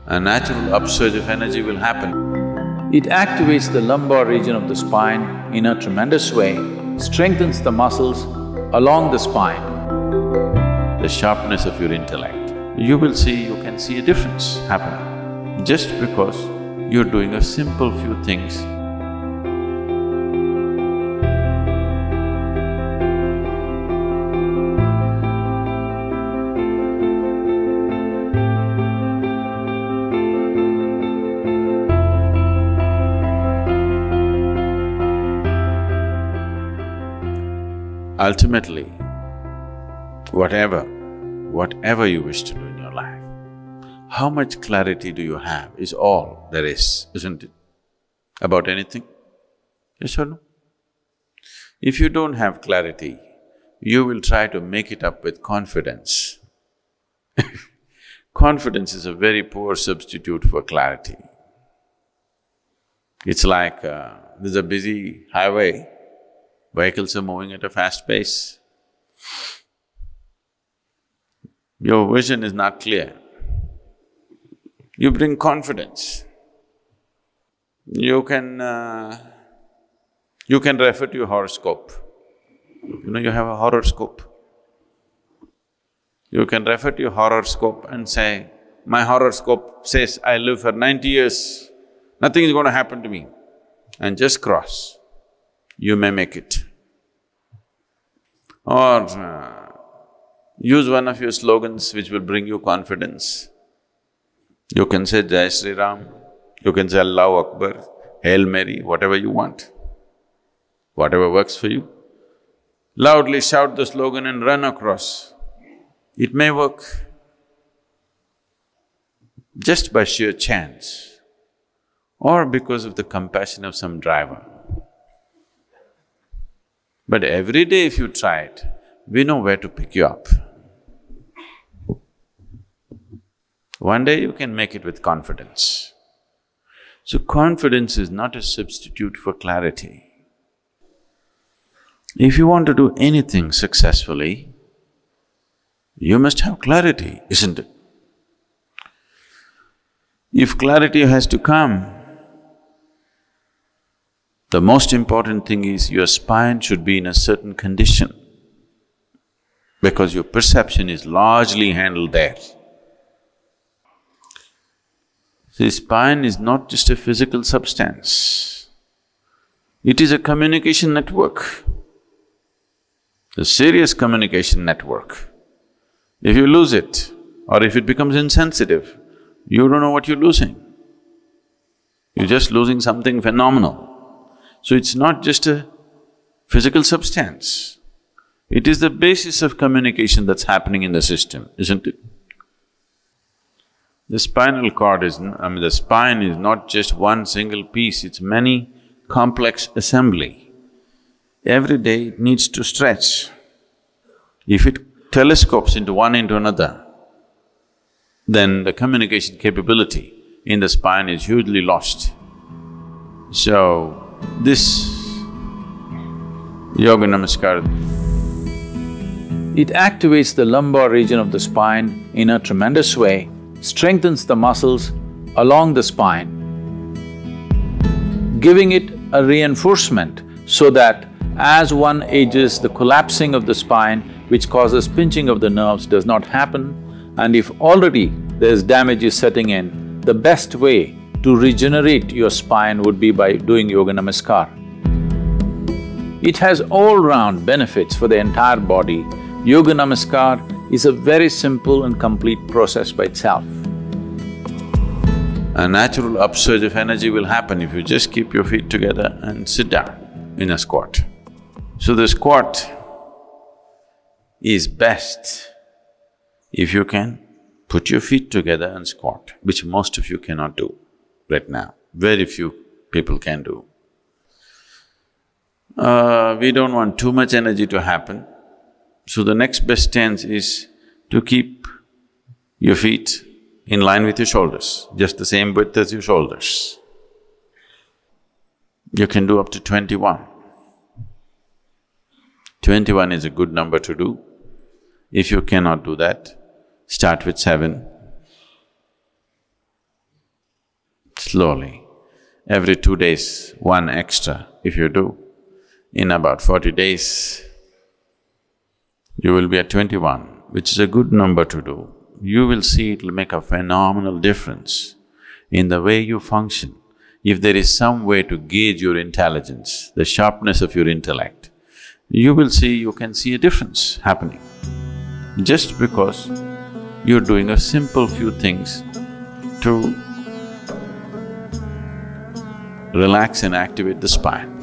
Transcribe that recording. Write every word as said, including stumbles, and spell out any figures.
a natural upsurge of energy will happen. It activates the lumbar region of the spine in a tremendous way, strengthens the muscles along the spine. The sharpness of your intellect, you will see, you can see a difference happen just because you're doing a simple few things. Ultimately, whatever, whatever you wish to do in your life, how much clarity do you have is all there is, isn't it? About anything? Yes or no? If you don't have clarity, you will try to make it up with confidence. Confidence is a very poor substitute for clarity. It's like uh, there's a busy highway, vehicles are moving at a fast pace. Your vision is not clear. You bring confidence. You can… Uh, you can refer to your horoscope. You know, you have a horoscope. You can refer to your horoscope and say, my horoscope says I live for ninety years, nothing is going to happen to me, and just cross. You may make it. Or uh, use one of your slogans which will bring you confidence. You can say Jai Shri Ram, you can say Allahu Akbar, Hail Mary, whatever you want, whatever works for you. Loudly shout the slogan and run across. It may work just by sheer chance or because of the compassion of some driver. But every day if you try it, we know where to pick you up. One day you can make it with confidence. So confidence is not a substitute for clarity. If you want to do anything successfully, you must have clarity, isn't it? If clarity has to come, the most important thing is your spine should be in a certain condition because your perception is largely handled there. The spine is not just a physical substance, it is a communication network, a serious communication network. If you lose it or if it becomes insensitive, you don't know what you're losing. You're just losing something phenomenal. So it's not just a physical substance, it is the basis of communication that's happening in the system, isn't it? The spinal cord is… I mean, the spine is not just one single piece, it's many complex assembly. Every day it needs to stretch. If it telescopes into one into another, then the communication capability in the spine is hugely lost. So, this Yoga Namaskar, it activates the lumbar region of the spine in a tremendous way, strengthens the muscles along the spine, giving it a reinforcement so that as one ages, the collapsing of the spine, which causes pinching of the nerves, does not happen. And if already there's damage setting in, the best way to regenerate your spine would be by doing Yoga Namaskar. It has all-round benefits for the entire body. Yoga Namaskar is a very simple and complete process by itself. a natural upsurge of energy will happen if you just keep your feet together and sit down in a squat. So the squat is best if you can put your feet together and squat, which most of you cannot do right now, very few people can do. Uh, we don't want too much energy to happen, so the next best stance is to keep your feet in line with your shoulders, just the same width as your shoulders. You can do up to twenty-one. Twenty-one is a good number to do. If you cannot do that, start with seven. slowly. Every two days, one extra if you do, in about forty days, you will be at twenty-one, which is a good number to do. You will see it'll make a phenomenal difference in the way you function. If there is some way to gauge your intelligence, the sharpness of your intellect, you will see, you can see a difference happening. Just because you're doing a simple few things to relax and activate the spine.